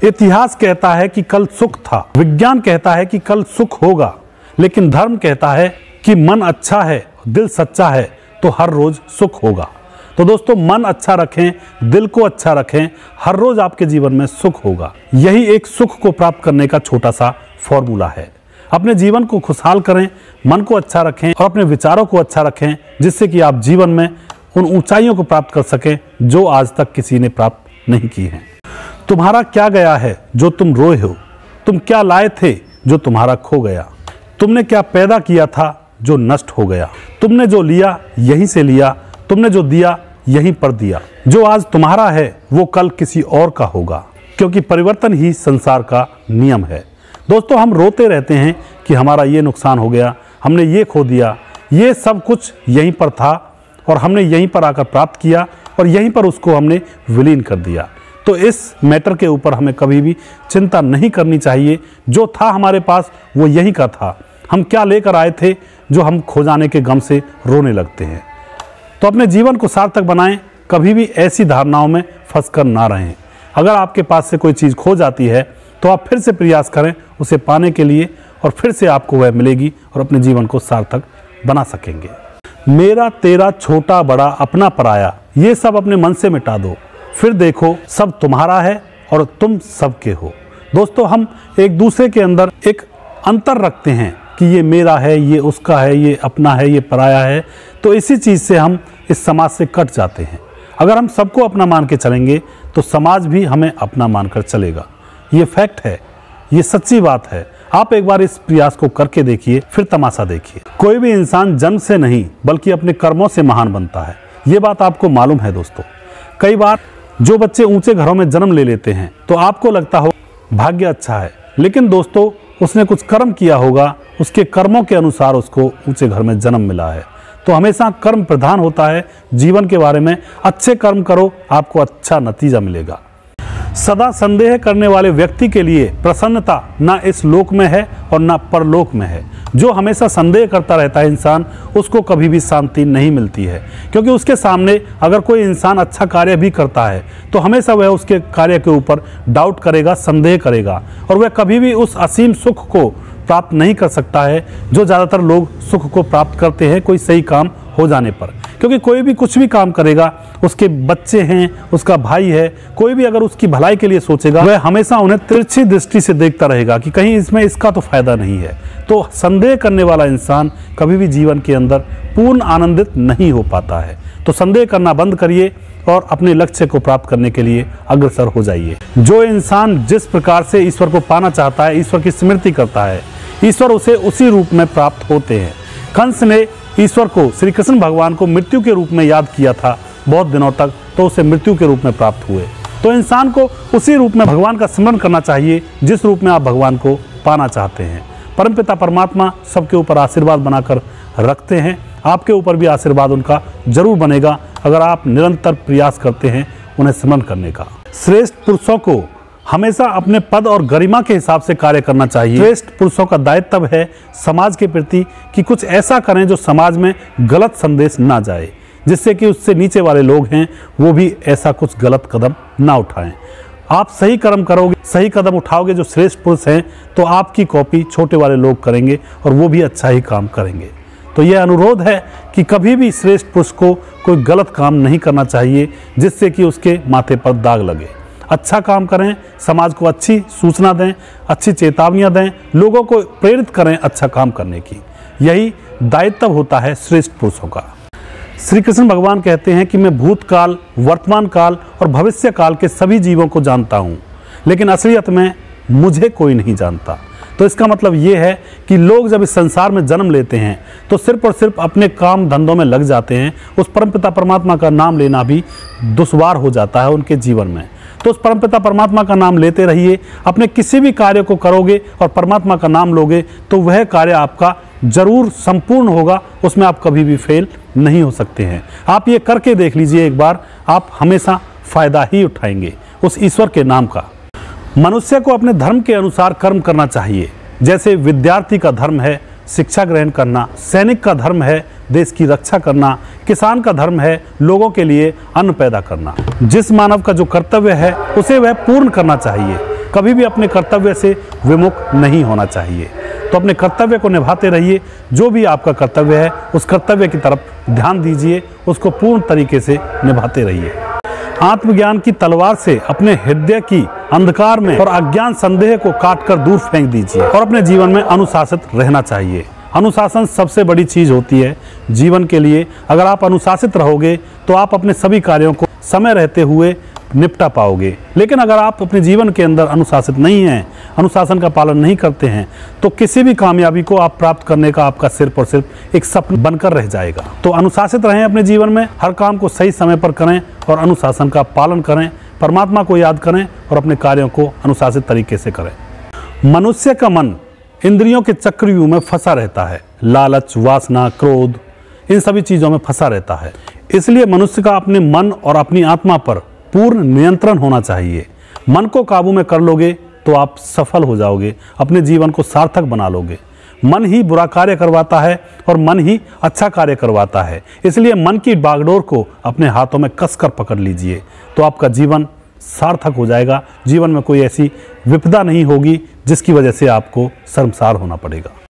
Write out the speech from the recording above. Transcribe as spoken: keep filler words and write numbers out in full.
इतिहास कहता है कि कल सुख था, विज्ञान कहता है कि कल सुख होगा, लेकिन धर्म कहता है कि मन अच्छा है, दिल सच्चा है तो हर रोज सुख होगा। तो दोस्तों, मन अच्छा रखें, दिल को अच्छा रखें, हर रोज आपके जीवन में सुख होगा। यही एक सुख को प्राप्त करने का छोटा सा फॉर्मूला है। अपने जीवन को खुशहाल करें, मन को अच्छा रखें और अपने विचारों को अच्छा रखें, जिससे कि आप जीवन में उन ऊंचाइयों को प्राप्त कर सकें जो आज तक किसी ने प्राप्त नहीं की हैं। तुम्हारा क्या गया है जो तुम रोए हो? तुम क्या लाए थे जो तुम्हारा खो गया? तुमने क्या पैदा किया था जो नष्ट हो गया? तुमने जो लिया यहीं से लिया, तुमने जो दिया यहीं पर दिया। जो आज तुम्हारा है वो कल किसी और का होगा, क्योंकि परिवर्तन ही संसार का नियम है। दोस्तों, हम रोते रहते हैं कि हमारा ये नुकसान हो गया, हमने ये खो दिया। ये सब कुछ यहीं पर था और हमने यहीं पर आकर प्राप्त किया और यहीं पर उसको हमने विलीन कर दिया। तो इस मैटर के ऊपर हमें कभी भी चिंता नहीं करनी चाहिए। जो था हमारे पास वो यहीं का था। हम क्या लेकर आए थे जो हम खो जाने के गम से रोने लगते हैं। तो अपने जीवन को सार्थक बनाएं, कभी भी ऐसी धारणाओं में फंस कर ना रहें। अगर आपके पास से कोई चीज़ खो जाती है तो आप फिर से प्रयास करें उसे पाने के लिए, और फिर से आपको वह मिलेगी और अपने जीवन को सार्थक बना सकेंगे। मेरा तेरा छोटा बड़ा अपना पराया, ये सब अपने मन से मिटा दो, फिर देखो सब तुम्हारा है और तुम सबके हो। दोस्तों, हम एक दूसरे के अंदर एक अंतर रखते हैं कि ये मेरा है, ये उसका है, ये अपना है, ये पराया है। तो इसी चीज़ से हम इस समाज से कट जाते हैं। अगर हम सबको अपना मान के चलेंगे तो समाज भी हमें अपना मानकर चलेगा। ये फैक्ट है, ये सच्ची बात है। आप एक बार इस प्रयास को करके देखिए, फिर तमाशा देखिए। कोई भी इंसान जन्म से नहीं बल्कि अपने कर्मों से महान बनता है। ये बात आपको मालूम है दोस्तों। कई बार जो बच्चे ऊंचे घरों में जन्म ले लेते हैं तो आपको लगता हो भाग्य अच्छा है, लेकिन दोस्तों उसने कुछ कर्म किया होगा, उसके कर्मों के अनुसार उसको ऊंचे घर में जन्म मिला है। तो हमेशा कर्म प्रधान होता है जीवन के बारे में। अच्छे कर्म करो, आपको अच्छा नतीजा मिलेगा। सदा संदेह करने वाले व्यक्ति के लिए प्रसन्नता ना इस लोक में है और ना परलोक में है। जो हमेशा संदेह करता रहता है इंसान, उसको कभी भी शांति नहीं मिलती है, क्योंकि उसके सामने अगर कोई इंसान अच्छा कार्य भी करता है तो हमेशा वह उसके कार्य के ऊपर डाउट करेगा, संदेह करेगा, और वह कभी भी उस असीम सुख को प्राप्त नहीं कर सकता है जो ज़्यादातर लोग सुख को प्राप्त करते हैं कोई सही काम हो जाने पर। क्योंकि कोई भी कुछ भी काम करेगा, उसके बच्चे हैं, उसका भाई है, कोई भी अगर उसकी भलाई के लिए सोचेगा, वह हमेशा उन्हें तिरछी दृष्टि से देखता रहेगा कि कहीं इसमें इसका तो फायदा नहीं है। तो संदेह करने वाला इंसान कभी भी जीवन के अंदर पूर्ण आनंदित नहीं हो पाता है। तो संदेह करना बंद करिए और अपने लक्ष्य को प्राप्त करने के लिए अग्रसर हो जाइए। जो इंसान जिस प्रकार से ईश्वर को पाना चाहता है, ईश्वर की स्मृति करता है, ईश्वर उसे उसी रूप में प्राप्त होते हैं। कंस ने ईश्वर को, श्री कृष्ण भगवान को मृत्यु के रूप में याद किया था बहुत दिनों तक, तो उसे मृत्यु के रूप में प्राप्त हुए। तो इंसान को उसी रूप में भगवान का स्मरण करना चाहिए जिस रूप में आप भगवान को पाना चाहते हैं। परमपिता परमात्मा सबके ऊपर आशीर्वाद बनाकर रखते हैं। आपके ऊपर भी आशीर्वाद उनका जरूर बनेगा अगर आप निरंतर प्रयास करते हैं उन्हें स्मरण करने का। श्रेष्ठ पुरुषों को हमेशा अपने पद और गरिमा के हिसाब से कार्य करना चाहिए। श्रेष्ठ पुरुषों का दायित्व है समाज के प्रति कि कुछ ऐसा करें जो समाज में गलत संदेश ना जाए, जिससे कि उससे नीचे वाले लोग हैं वो भी ऐसा कुछ गलत कदम ना उठाएं। आप सही कर्म करोगे, सही कदम उठाओगे जो श्रेष्ठ पुरुष हैं, तो आपकी कॉपी छोटे वाले लोग करेंगे और वो भी अच्छा ही काम करेंगे। तो यह अनुरोध है कि कभी भी श्रेष्ठ पुरुष को कोई गलत काम नहीं करना चाहिए जिससे कि उसके माथे पर दाग लगे। अच्छा काम करें, समाज को अच्छी सूचना दें, अच्छी चेतावनियां दें, लोगों को प्रेरित करें अच्छा काम करने की। यही दायित्व होता है श्रेष्ठ पुरुषों का। श्री कृष्ण भगवान कहते हैं कि मैं भूतकाल, वर्तमान काल और भविष्य काल के सभी जीवों को जानता हूँ, लेकिन असलियत में मुझे कोई नहीं जानता। तो इसका मतलब ये है कि लोग जब इस संसार में जन्म लेते हैं तो सिर्फ और सिर्फ अपने काम धंधों में लग जाते हैं। उस परमपिता परमात्मा का नाम लेना भी दुश्वार हो जाता है उनके जीवन में। तो उस परमपिता परमात्मा का नाम लेते रहिए। अपने किसी भी कार्य को करोगे और परमात्मा का नाम लोगे तो वह कार्य आपका जरूर संपूर्ण होगा, उसमें आप कभी भी फेल नहीं हो सकते हैं। आप ये करके देख लीजिए एक बार, आप हमेशा फायदा ही उठाएंगे उस ईश्वर के नाम का। मनुष्य को अपने धर्म के अनुसार कर्म करना चाहिए। जैसे विद्यार्थी का धर्म है शिक्षा ग्रहण करना, सैनिक का धर्म है देश की रक्षा करना, किसान का धर्म है लोगों के लिए अन्न पैदा करना। जिस मानव का जो कर्तव्य है उसे वह पूर्ण करना चाहिए। कभी भी अपने कर्तव्य से विमुख नहीं होना चाहिए। तो अपने कर्तव्य को निभाते रहिए। जो भी आपका कर्तव्य है उस कर्तव्य की तरफ ध्यान दीजिए, उसको पूर्ण तरीके से निभाते रहिए। आत्मज्ञान की तलवार से अपने हृदय की अंधकार में और अज्ञान संदेह को काटकर दूर फेंक दीजिए और अपने जीवन में अनुशासित रहना चाहिए। अनुशासन सबसे बड़ी चीज होती है जीवन के लिए। अगर आप अनुशासित रहोगे तो आप अपने सभी कार्यों को समय रहते हुए निपटा पाओगे। लेकिन अगर आप अपने जीवन के अंदर अनुशासित नहीं हैं, अनुशासन का पालन नहीं करते हैं, तो किसी भी कामयाबी को आप प्राप्त करने का आपका सिर्फ और सिर्फ एक सपना बनकर रह जाएगा। तो अनुशासित रहें अपने जीवन में, हर काम को सही समय पर करें और अनुशासन का पालन करें। परमात्मा को याद करें और अपने कार्यों को अनुशासित तरीके से करें। मनुष्य का मन इंद्रियों के चक्रव्यूह में फंसा रहता है। लालच, वासना, क्रोध, इन सभी चीजों में फंसा रहता है। इसलिए मनुष्य का अपने मन और अपनी आत्मा पर पूर्ण नियंत्रण होना चाहिए। मन को काबू में कर लोगे तो आप सफल हो जाओगे, अपने जीवन को सार्थक बना लोगे। मन ही बुरा कार्य करवाता है और मन ही अच्छा कार्य करवाता है। इसलिए मन की बागडोर को अपने हाथों में कसकर पकड़ लीजिए, तो आपका जीवन सार्थक हो जाएगा। जीवन में कोई ऐसी विपदा नहीं होगी जिसकी वजह से आपको शर्मसार होना पड़ेगा।